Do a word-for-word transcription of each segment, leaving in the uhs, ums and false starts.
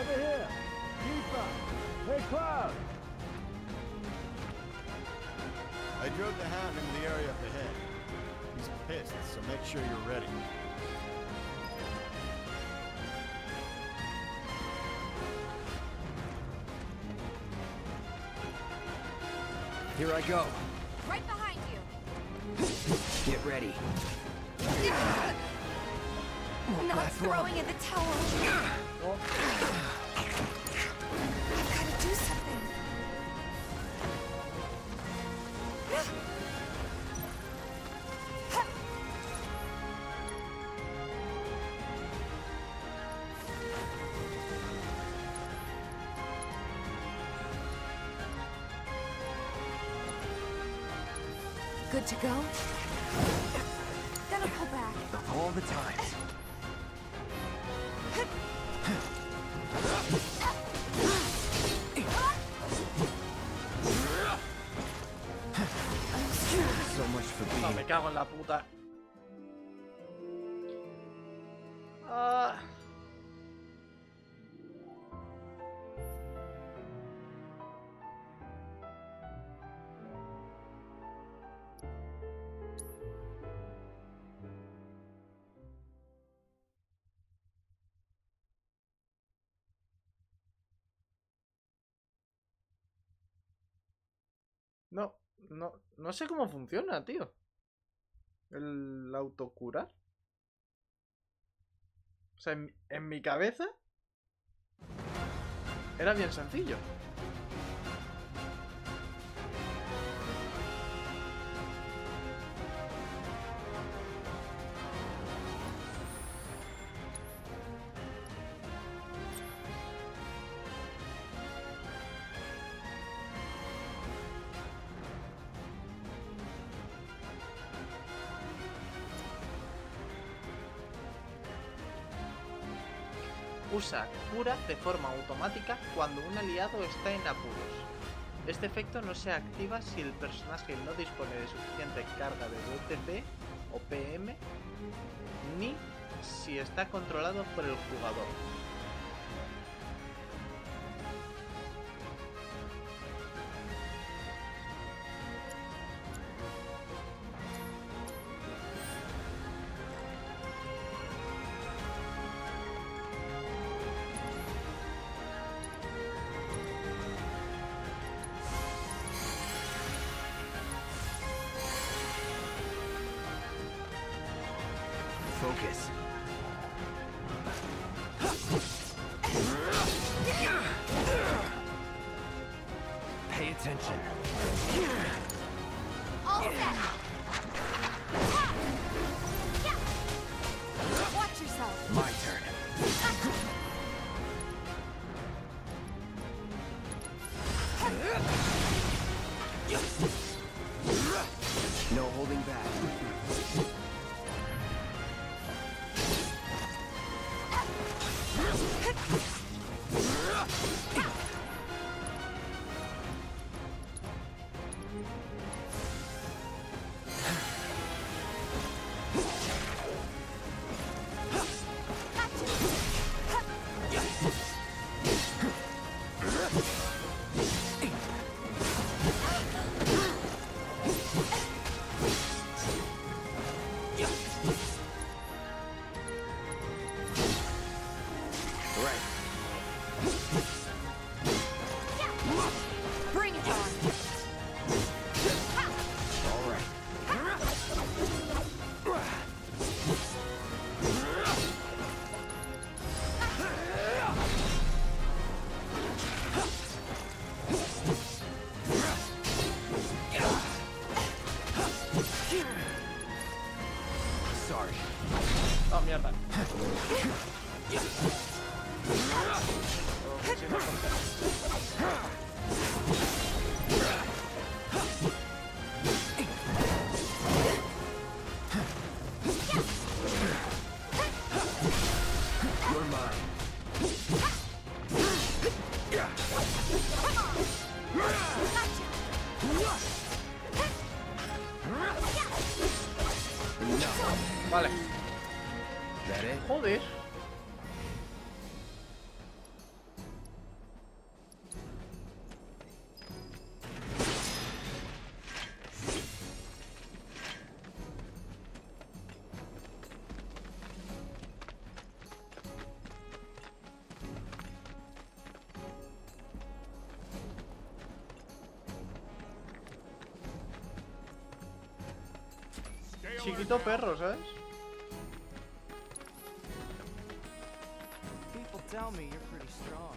Over here! Tifa! Hey, Cloud! I drove the Hound into the area up ahead. He's pissed, so make sure you're ready. Here I go. Right behind you. Get ready. Not throwing in the towel. I've got to do something. Good to go? Gonna pull back. Of all the times. So much for No, me being... cago en la puta. Ah. No, no, no sé cómo funciona, tío. El autocurar. O sea, en, en mi cabeza era bien sencillo. Usa cura de forma automática cuando un aliado está en apuros. Este efecto no se activa si el personaje no dispone de suficiente carga de B T P o P M, ni si está controlado por el jugador. Focus. Pay attention. All set. Watch yourself. My turn. No holding back. Bring it on. All right. Sorry. Oh, mierda. You're mine. Vale. That it? Joder. chiquito perro, ¿sabes? People tell me you're pretty strong.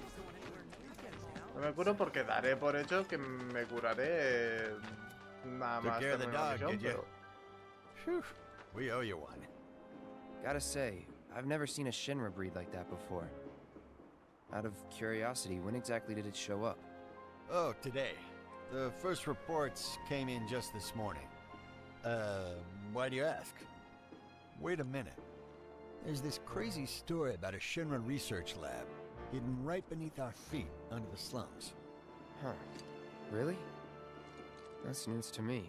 No me curo porque daré por hecho que me curaré eh, nada Took más care of the terminar la dog, misión, did you? pero... Phew. We owe you one. Gotta say, I've never seen a Shinra breed like that before. Out of curiosity, when exactly did it show up? Oh, today. The first reports came in just this morning. Uh, why do you ask? Wait a minute. There's this crazy story about a Shinra research lab hidden right beneath our feet under the slums. Huh. Really? That's news to me.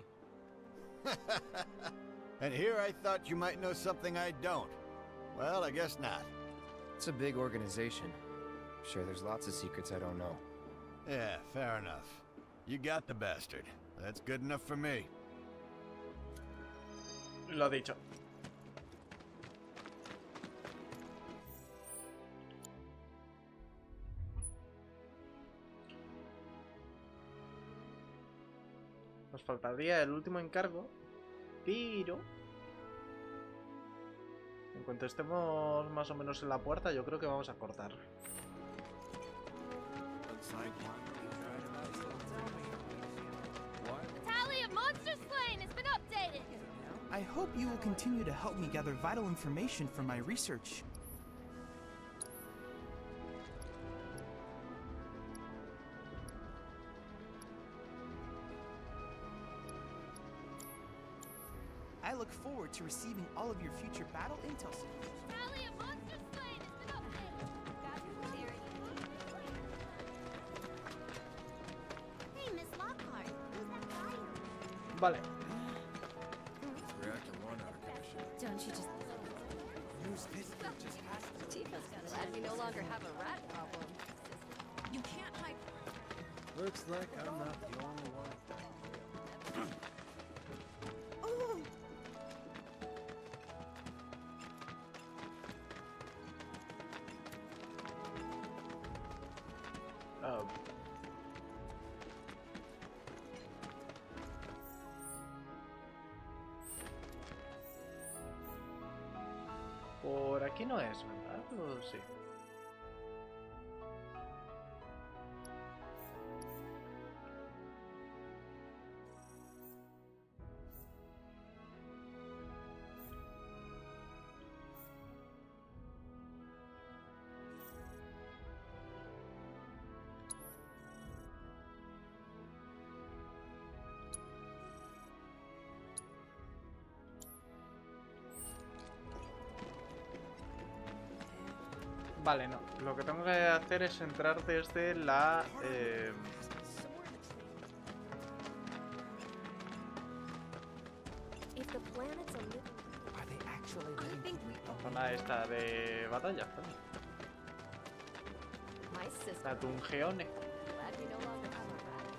And here I thought you might know something I don't. Well, I guess not. It's a big organization. Sure, there's lots of secrets I don't know. Yeah, fair enough. You got the bastard. That's good enough for me. Lo dicho. Nos faltaría el último encargo, pero en cuanto estemos más o menos en la puerta, yo creo que vamos a cortar. Tally of monsters slain has been updated. I hope you will continue to help me gather vital information for my research. I look forward to receiving all of your future battle intel. Tally of monsters slain has been updated. Got your theory. Hey, Miss Lockhart, who's that guy? Vale. Reactor one out of commission. Don't you just... Tifa's got it. Glad we no longer have a rat problem. You can't hide... Looks like I'm not the only one. Oh. Por aquí no es, ¿verdad? ¿O sí? Vale, no. Lo que tengo que hacer es entrar desde la... Eh... If the planet's a little... Are they actually I letting think we... la zona esta de batalla. ¿Vale? My sister... La Tungeone. Glad we no longer have a rat.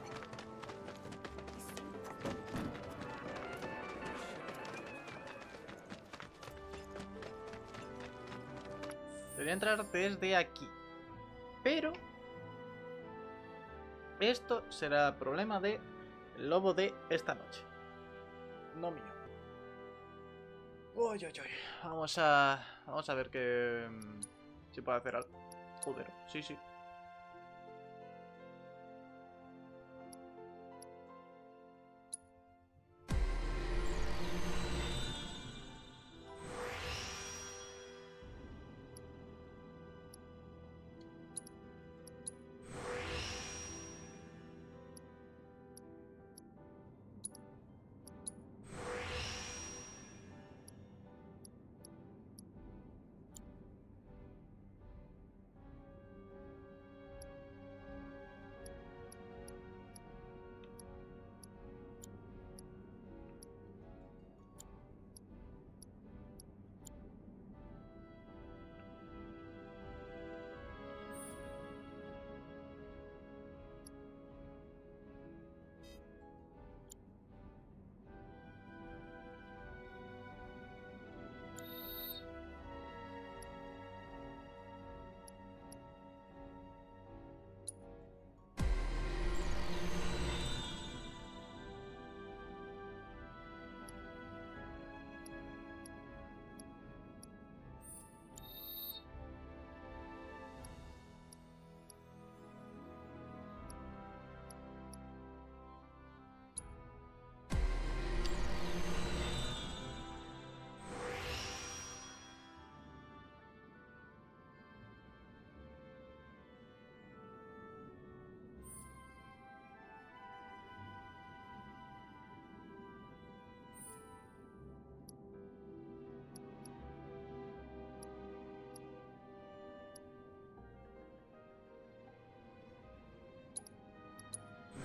Debería entrar desde aquí. Pero... esto será problema de el lobo de esta noche. No mío. Uy, uy, uy. Vamos a... Vamos a ver que... si puedo hacer algo. Joder, sí, sí.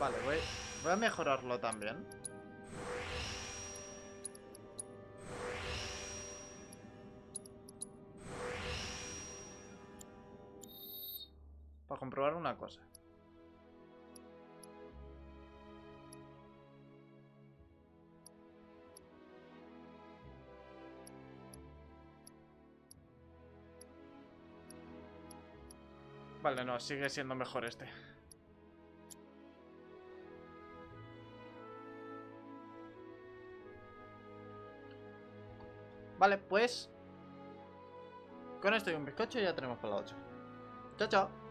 Vale, voy, voy a mejorarlo también. Para comprobar una cosa. Vale, no, sigue siendo mejor este. Vale, pues con esto y un bizcocho ya tenemos para la ocho. Chao, chao.